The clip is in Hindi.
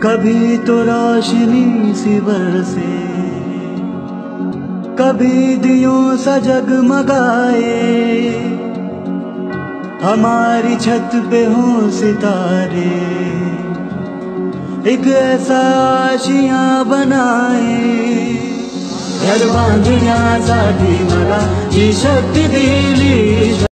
कभी तो रोशनी सी बरसे, कभी दियों सा जगमगाए, हमारी छत पे हो सितारे, एक ऐसा आशियां बनाए। घर बांधण्यासाठी मला जी शक्ती दिली